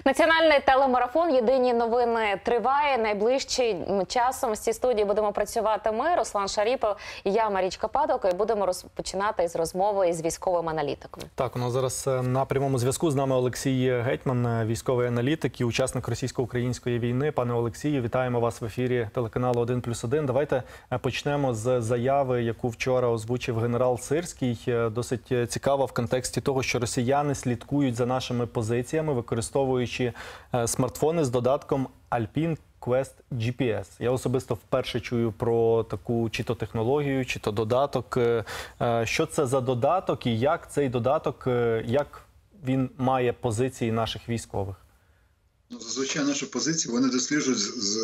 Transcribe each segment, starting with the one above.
Національний телемарафон «Єдині новини» триває. Найближчим часом з цієї студії будемо працювати ми, Руслан Шаріпов і я, Марічка Падалко, і будемо розпочинати з розмови із військовим аналітиком. Так, у нас зараз на прямому зв'язку з нами Олексій Гетьман, військовий аналітик і учасник російсько-української війни. Пане Олексію, вітаємо вас в ефірі телеканалу «1+1». Давайте почнемо з заяви, яку вчора озвучив генерал Сирський. Досить цікаво в контексті того, що росіяни слідкують за нашими позиціями, використовуючи смартфони з додатком Alpine Quest GPS. Я особисто вперше чую про таку чи то технологію, чи то додаток. Що це за додаток і як цей додаток, як він має позиції наших військових? Зазвичай наші позиції вони досліджують,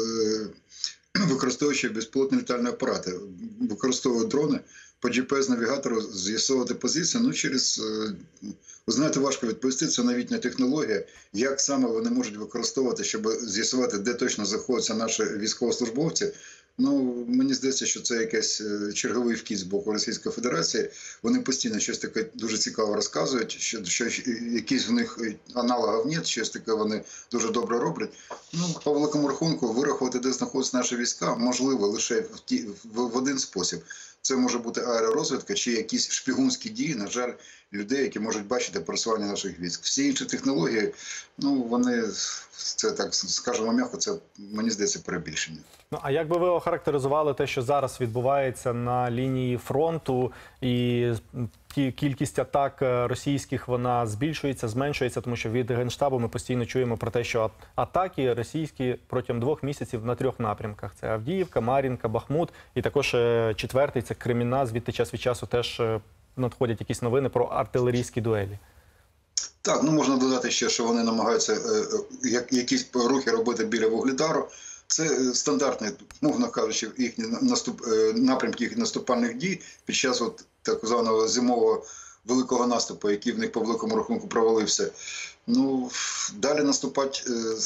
використовуючи безпілотні літальні апарати. Використовують дрони по GPS-навігатору, з'ясовувати позицію. Ну, через, ви знаєте, важко відповісти, це новітня технологія. Як саме вони можуть використовувати, щоб з'ясувати, де точно знаходяться наші військовослужбовці. Ну, мені здається, що це якийсь черговий вкид з боку Російської Федерації. Вони постійно щось таке дуже цікаво розказують, що якісь в них аналогів немає, щось таке вони дуже добре роблять. Ну, по великому рахунку, вирахувати, де знаходяться наші війська, можливо лише в один спосіб. Це може бути аеророзвідка чи якісь шпигунські дії, на жаль, людей, які можуть бачити пересування наших військ. Всі інші технології, ну, вони, це так, скажімо м'яко, це, мені здається, перебільшення. Ну, а як би ви охарактеризували те, що зараз відбувається на лінії фронту, і кількість атак російських, вона збільшується, зменшується, тому що від Генштабу ми постійно чуємо про те, що атаки російські протягом 2 місяців на 3 напрямках. Це Авдіївка, Мар'їнка, Бахмут і також 4-й – це Кремінна, звідти час від часу теж надходять якісь новини про артилерійські дуелі. Так, ну можна додати ще, що вони намагаються якісь рухи робити біля Вугледару. Це стандартний, мовно кажучи, їхні напрямки їх наступальних дій під час от так званого зимового великого наступу, який в них по великому рахунку провалився. Ну, далі наступати,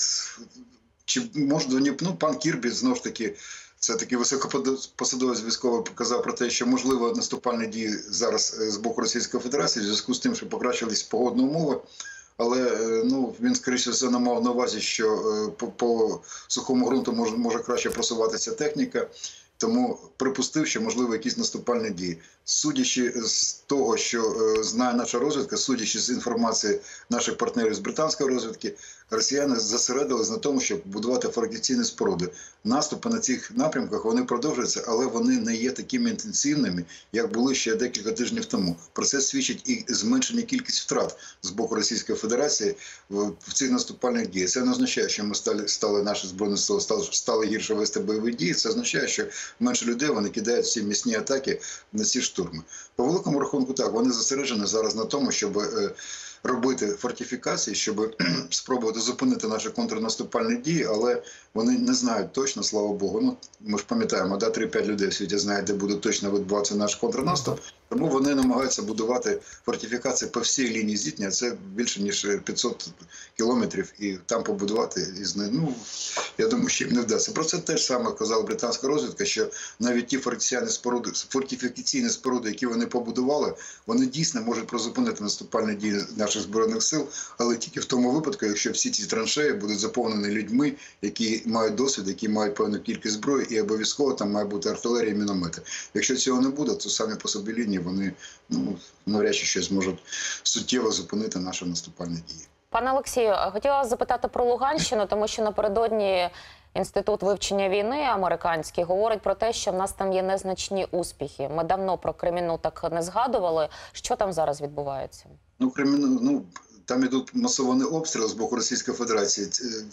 чи може, ну, пан Кірбі, знову ж таки, це такий високопосадовець військовий показав про те, що можливо наступальні дії зараз з боку Російської Федерації в зв'язку з тим, що покращились погодні умови. Але ну, він, скоріше все, не мав на увазі, що по сухому ґрунту може краще просуватися техніка. Тому припустив, що можливо якісь наступальні дії. Судячи з того, що знає наша розвідка, судячи з інформації наших партнерів з британської розвідки, росіяни зосередились на тому, щоб будувати фортифікаційні споруди. Наступи на цих напрямках, вони продовжуються, але вони не є такими інтенсивними, як були ще декілька тижнів тому. Про це свідчить і зменшення кількість втрат з боку Російської Федерації в цих наступальних діях. Це не означає, що ми наші збройні сили стали гірше вести бойові дії. Це означає, що менше людей вони кидають всі м'ясні атаки на ці штурми. По великому рахунку так, вони зосереджені зараз на тому, щоб робити фортифікації, щоб спробувати зупинити наші контрнаступальні дії, але вони не знають точно, слава Богу. Ну, ми ж пам'ятаємо, 3-5 людей в світі знають, де буде точно відбуватися наш контрнаступ. Тому вони намагаються будувати фортифікації по всій лінії зіткнення. Це більше, ніж 500 кілометрів, і там побудувати із них. Ну, я думаю, що їм не вдасться. Про це теж саме казала британська розвідка, що навіть ті фортифікаційні споруди, які вони побудували, вони дійсно можуть призупинити наступальні дії наших збройних сил, але тільки в тому випадку, якщо всі ці траншеї будуть заповнені людьми, які мають досвід, які мають певну кількість зброї, і обов'язково там має бути артилерія і міномети. Якщо цього не буде, то самі по собі лінії вони, ну, навряд чи щось зможуть суттєво зупинити наші наступальні дії. Пане Олексію, хотіла вас запитати про Луганщину, тому що напередодні Інститут вивчення війни американський говорить про те, що в нас там є незначні успіхи. Ми давно про Кремінну так не згадували. Що там зараз відбувається? Ну, Кремінну, ну, там ідуть масовані обстріли з боку Російської Федерації.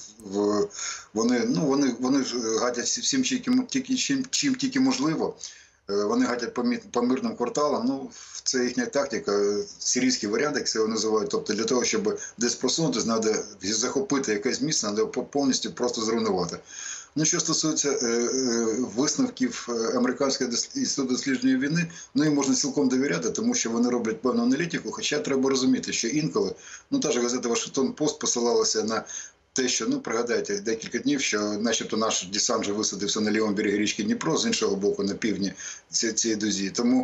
Вони гадять всім, чим тільки можливо. Вони гадять по мирним кварталам. Ну, це їхня тактика, сирійський варіант, як це його називають. Тобто для того, щоб десь просунутися, треба захопити якесь місце, треба повністю просто зруйнувати. Ну, що стосується висновків Американського інституту дослідження війни, ну, їм можна цілком довіряти, тому що вони роблять певну аналітику, хоча треба розуміти, що інколи, ну, та ж газета «Вашингтон-Пост» посилалася на те, що, ну, пригадайте, декілька днів, що начебто наш десант вже висадився на лівому берегі річки Дніпро, з іншого боку, на півдні цієї дузі. Тому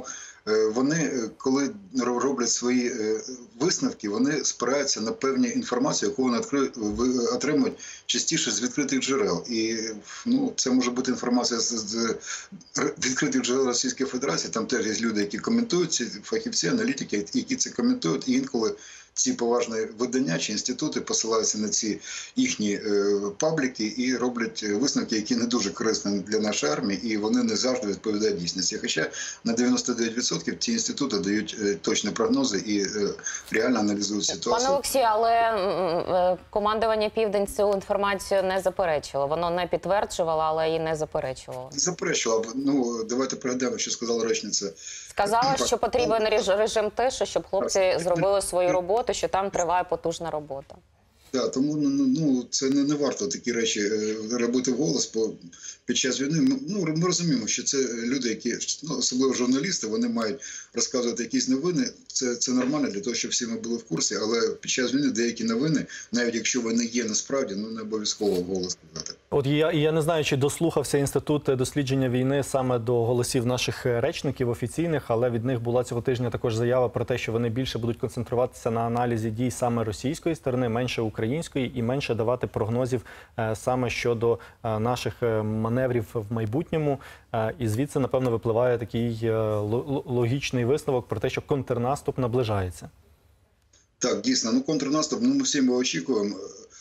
вони, коли роблять свої висновки, вони спираються на певні інформацію, яку вони отримують частіше з відкритих джерел. І це може бути інформація з відкритих джерел Російської Федерації, там теж є люди, які коментують, ці фахівці, аналітики, які це коментують, і інколи ці поважні видання чи інститути посилаються на ці їхні пабліки і роблять висновки, які не дуже корисні для нашої армії, і вони не завжди відповідають дійсності. Хоча на 99% ці інститути дають точні прогнози і реально аналізують ситуацію. Пане Олексію, але командування «Південь» цю інформацію не заперечило. Воно не підтверджувало, але і не заперечувало. Не заперечувало. Давайте пригадаємо, що сказала речниця. Сказала, що потрібен режим тишу, щоб хлопці зробили свою роботу, що там триває потужна робота. Так, тому це не варто такі речі робити вголос під час війни. Ми розуміємо, що це люди, які, особливо журналісти, вони мають розказувати якісь новини. Це нормально для того, щоб всі ми були в курсі, але під час війни деякі новини, навіть якщо вони є насправді, не обов'язково вголос сказати. От я не знаю, чи дослухався Інститут дослідження війни саме до голосів наших речників офіційних, але від них була цього тижня також заява про те, що вони більше будуть концентруватися на аналізі дій саме російської сторони, менше української і менше давати прогнозів саме щодо наших маневрів в майбутньому. І звідси, напевно, випливає такий логічний висновок про те, що контрнаступ наближається. Так, дійсно. Контрнаступ, ми всі очікуємо.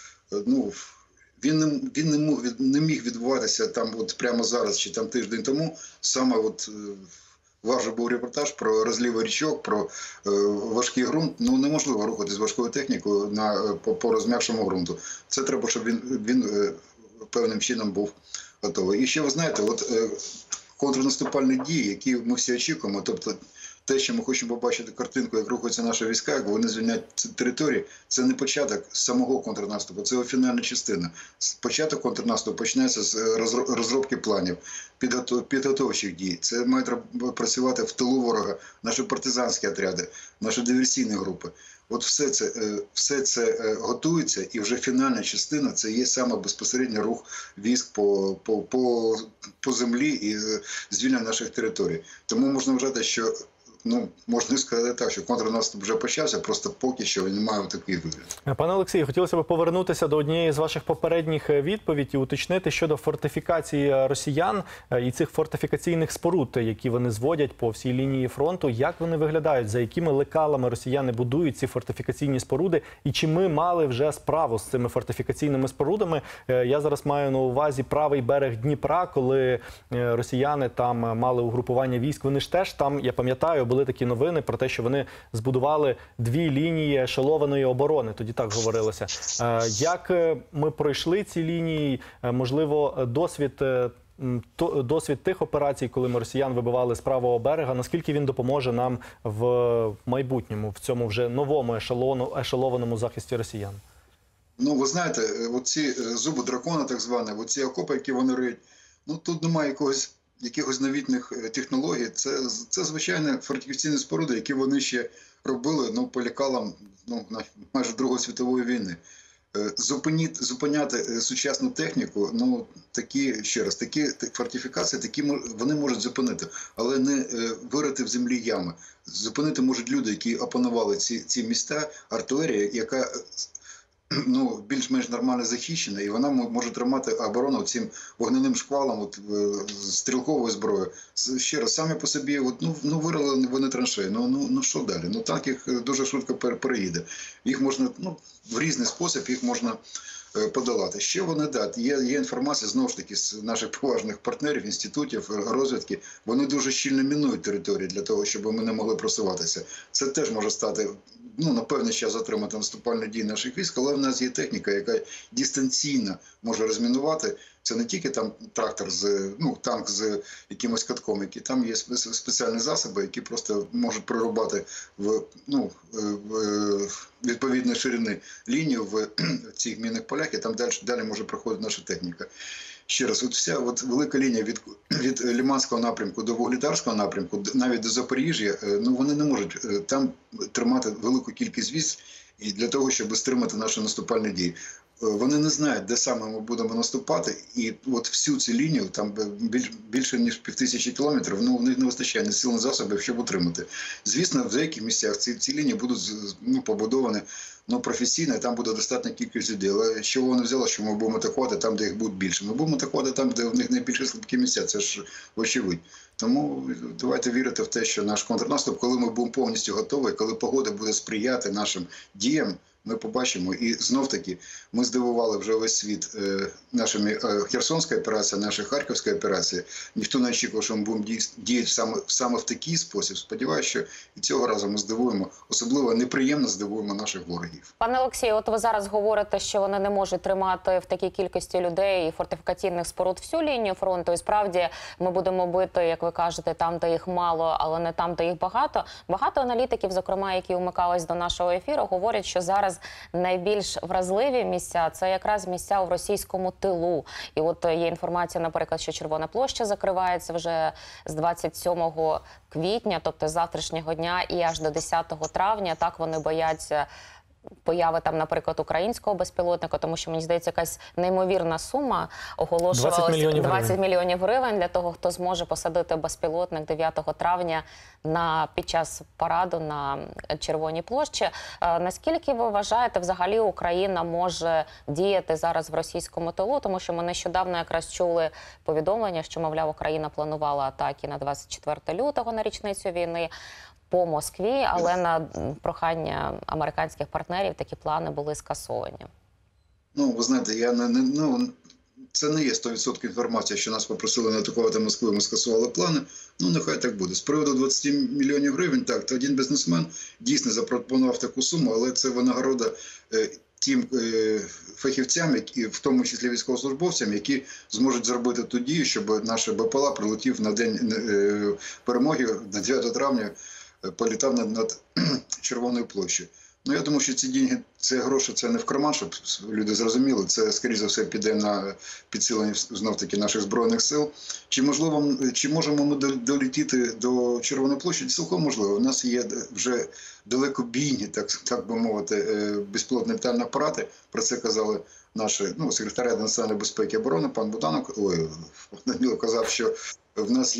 Він не міг відбуватися там прямо зараз чи там тиждень тому. Саме ваш був репортаж про розліви річок, про важкий ґрунт. Неможливо рухатись важкою технікою по розм'якшому ґрунту. Це треба, щоб він певним чином був готовий. І ще ви знаєте, контрнаступальні дії, які ми всі очікуємо, тобто те, що ми хочемо побачити картинку, як рухаються наші війська, як вони звільняють території, це не початок самого контрнаступу, це його фінальна частина. Початок контрнаступу починається з розробки планів, підготовчих дій. Це мають працювати в тилу ворога, наші партизанські отряди, наші диверсійні групи. Все це готується, і вже фінальна частина – це є саме безпосередньо рух військ по землі і звільнення наших територій. Тому можна вважати, що можна сказати так, що контрнаступ вже почався, просто поки що він не має такий вигляд. Пане Олексію, хотілося б повернутися до однієї з ваших попередніх відповідей і уточнити щодо фортифікації росіян і цих фортифікаційних споруд, які вони зводять по всій лінії фронту. Як вони виглядають? За якими лекалами росіяни будують ці фортифікаційні споруди? І чи ми мали вже справу з цими фортифікаційними спорудами? Я зараз маю на увазі правий берег Дніпра, коли росіяни там мали угрупування військ. Вони ж теж там, я пам'ятаю, були такі новини про те, що вони збудували 2 лінії ешелованої оборони. Тоді так говорилося. Як ми пройшли ці лінії? Можливо, досвід тих операцій, коли ми росіян вибивали з правого берега, наскільки він допоможе нам в майбутньому, в цьому вже новому ешелованому захисті росіян? Ви знаєте, оці зуби дракона, так звані, оці окопи, які вони риють, тут немає якихось новітних технологій. Це звичайні фортифікаційні споруди, які вони ще робили по лекалам майже Другої світової війни. Зупиняти сучасну техніку, такі фортифікації, вони можуть зупинити, але не вирити в землі ями. Зупинити можуть люди, які опанували ці міста, артилерія, яка більш-менш нормально захищена, і вона може тримати оборону цим вогненим шквалом, стрілковою зброєю. Ще раз, самі по собі, вирили вони траншеї, що далі? Танк їх дуже швидко переїде. Їх можна, в різний спосіб їх можна подолати. Ще вони, є інформація, знову ж таки, з наших поважних партнерів, інститутів, розвідки, вони дуже щільно мінують території для того, щоб ми не могли просуватися. Це теж може стати, на певний час затримати наступальні дії наших військ, але в нас є техніка, яка дистанційно може розмінувати. Це не тільки там трактор танк з якимось катком, які там є спеціальні засоби, які просто можуть прорубати в відповідної ширини лінію в цих мінних полях, і там далі може проходити наша техніка. Ще раз, вся велика лінія від Лиманського напрямку до Вугледарського напрямку, навіть до Запоріжжя, вони не можуть там тримати велику кількість військ і для того, щоб стримати наші наступальні дії. вони не знають, де саме ми будемо наступати, і от всю цю лінію, там більше ніж 5000 кілометрів, ну, у них не вистачає ні сил, ні засобів, щоб утримати. Звісно, в деяких місцях ці лінії будуть побудовані професійно, і там буде достатня кількість людей. Але що вони взяли, що ми будемо атакувати там, де їх буде більше? Ми будемо атакувати там, де у них найбільше слабкі місця, це ж очевидь. Тому давайте вірити в те, що наш контрнаступ, коли ми будемо повністю готові, коли погода буде сприяти нашим діям, ми побачимо. І знов-таки ми здивували вже весь світ нашими Херсонською операцією, нашою Харківською операцією. Ніхто не очікував, що ми будемо діяти саме в такий спосіб. Сподіваюся, що і цього разу ми здивуємо, особливо неприємно здивуємо наших ворогів. Пане Олексію, от ви зараз говорите, що вони не можуть тримати в такій кількості людей і фортифікаційних споруд всю лінію фронту. І справді ми будемо бити, як ви кажете, там, де їх мало, але не там, де їх багато. Багато аналітиків, зокрема, які вмикались до нашого ефіру, говорять, що зараз найбільш вразливі місця – це якраз місця в російському тилу. І от є інформація, наприклад, що Червона площа закривається вже з 27 квітня, тобто з завтрашнього дня, і аж до 10 травня. Так вони бояться появи там, наприклад, українського безпілотника, тому що, мені здається, якась неймовірна сума оголошувалася. 20 мільйонів гривень для того, хто зможе посадити безпілотник 9 травня під час параду на Червоній площі. Наскільки ви вважаєте, взагалі Україна може діяти зараз в російському тилу? Тому що ми нещодавно якраз чули повідомлення, що, мовляв, Україна планувала атаки на 24 лютого на річницю війни по Москві, але на прохання американських партнерів такі плани були скасовані. Ну, ви знаєте, це не є 100% інформація, що нас попросили не атакувати Москву, ми скасували плани. Ну, нехай так буде. З приводу 20 мільйонів гривень, так, то один бізнесмен дійсно запропонував таку суму, але це винагорода тим фахівцям, в тому числі військовослужбовцям, які зможуть зробити ту дію, щоб наш БПЛА прилетів на день перемоги, на 9 травня, політав над Червоною площею. Ну, я думаю, що ці деньги, це гроші, це не в карман, щоб люди зрозуміли. Це, скоріше за все, піде на підсилення, знов-таки, наших Збройних сил. Чи можемо ми долетіти до Червоної площі? Цілком можливо. У нас є вже далекобійні, так би мовити, безпілотні літальні апарати. Про це казали наші секретарі національної безпеки і оборони, пан Буданов. Данило казав, що в нас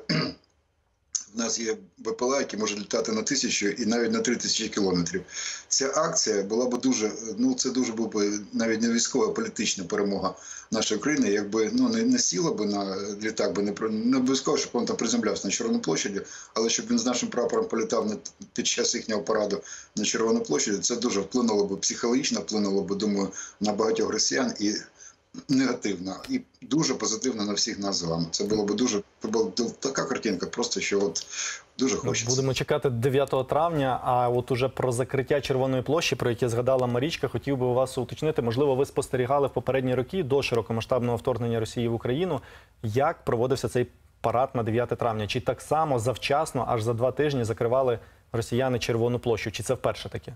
є БПЛА, які можуть літати на 1000 і навіть на 3000 кілометрів. Ця акція була б дуже, це дуже була б навіть не військова, а політична перемога нашої країни, якби не сіла б на літак, не обов'язково, щоб він там приземлявся на Червону площаді, але щоб він з нашим прапором політав під час їхнього параду на Червону площаді, це дуже вплинуло б психологічно, вплинуло б, думаю, на багатьох росіян і негативно, і дуже позитивно на всіх нас з вами. Це була така картинка, просто що дуже хочеться. Будемо чекати 9 травня, а от уже про закриття Червоної площі, про яке згадала Марічка, хотів би у вас уточнити, можливо, ви спостерігали в попередні роки до широкомасштабного вторгнення Росії в Україну, як проводився цей парад на 9 травня? Чи так само завчасно, аж за 2 тижні закривали росіяни Червону площу? Чи це вперше таке?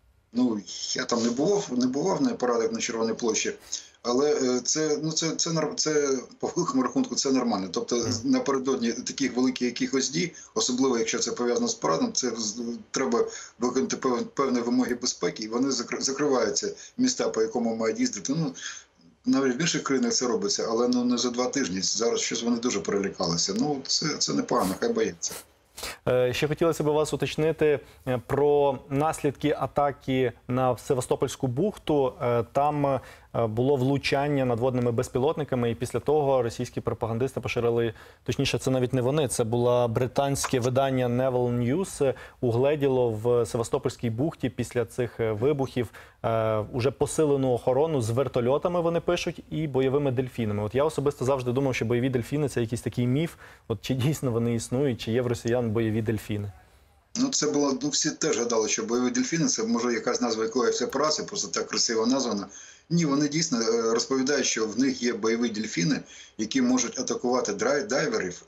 Я там не бував на парадах на Червоній площі, але це по великому рахунку це нормально. Тобто напередодні таких великих якихось дій, особливо якщо це пов'язано з парадом, це треба виконати певні вимоги безпеки, і вони закриваються міста, по якому мають їздити. Навіть в інших країнах це робиться, але не за 2 тижні. Зараз щось вони дуже перелякалися. Це непогано, хай бояться. Ще хотілося б вас уточнити про наслідки атаки на Севастопольську бухту. Там було влучання надводними безпілотниками, і після того російські пропагандисти поширили, точніше, це навіть не вони, це було британське видання Naval News, угледіло в Севастопольській бухті після цих вибухів уже посилену охорону з вертольотами, вони пишуть, і бойовими дельфінами. От я особисто завжди думав, що бойові дельфіни – це якийсь такий міф. От чи дійсно вони існують, чи є в росіян бойові дельфіни? Це було, всі теж гадали, що бойові дельфіни – це може якась назва якоїсь операції, просто так красиво названа. Ні, вони дійсно розповідають, що в них є бойові дельфіни, які можуть атакувати дайверів,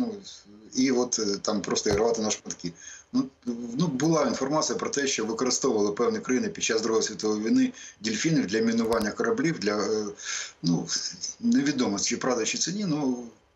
і там просто і рвати на шматки. Була інформація про те, що використовували певні країни під час Другої світової війни дельфінів для мінування кораблів, невідомо, чи правда, чи це ні,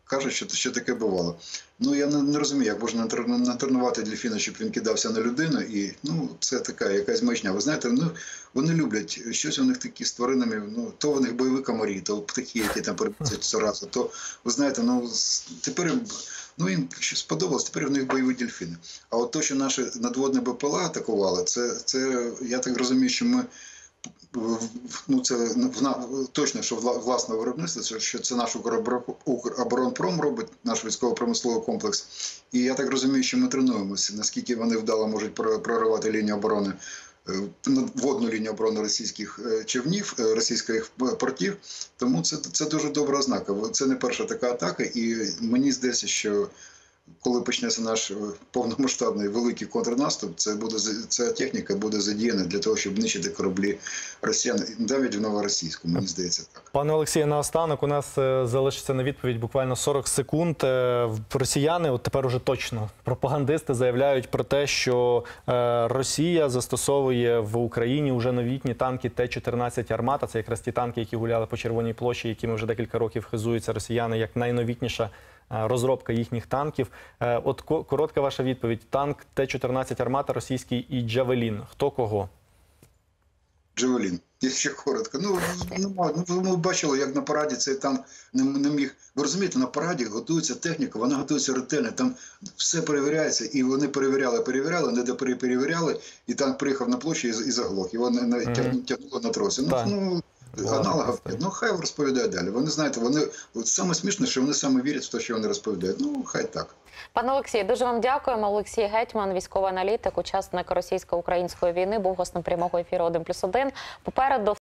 кажуть, що таке бувало. Ну, я не розумію, як можна натренувати дельфіна, щоб він кидався на людину, і, ну, це така якась маячня. Ви знаєте, ну, вони люблять, щось у них такі з тваринами, ну, то у них бойові комарі, то птахи, які там перебуваються щоразу, то, ви знаєте, ну, тепер, ну, їм щось сподобалось, тепер в них бойові дельфіни. А от то, що наші надводні БПЛА атакували, це я так розумію, що ми, ну, це точно, що власне виробництво, що це наш Укроборонпром робить, наш військово-промисловий комплекс. І я так розумію, що ми тренуємося, наскільки вони вдало можуть проривати лінію оборони, водну лінію оборони російських човнів, російських портів. Тому це дуже добра ознака. Це не перша така атака, і мені здається, що коли почнеться наш повномасштабний великий контрнаступ, ця техніка буде задіяна для того, щоб нищити кораблі росіян, навіть в Новоросійську, мені здається так. Пане Олексію, наостанок у нас залишиться на відповідь буквально 40 секунд. Росіяни, от тепер уже точно, пропагандисти заявляють про те, що Росія застосовує в Україні вже новітні танки Т-14 «Армата». Це якраз ті танки, які гуляли по Червоній площі, якими вже декілька років хизуються росіяни як найновітніша розробка їхніх танків. От коротка ваша відповідь. Танк Т-14 «Армата» російський і «Джавелін». Хто кого? Джавелін, якщо коротко. Ну, ми бачили, як на параді цей танк не міг. Ви розумієте, на параді готується техніка, вона готується ретельно, там все перевіряється, і вони перевіряли, не доперевіряли, і танк приїхав на площу і заглох. Його тягнуло на тросі. Аналогів. Ну, хай розповідає далі. Вони, знаєте, саме смішне, що вони саме вірять в те, що вони розповідають. Ну, хай так. Пане Олексію, дуже вам дякуємо. Олексій Гетьман, військовий аналітик, учасник російсько-української війни, був гостем прямого ефіру 1+1. Попереду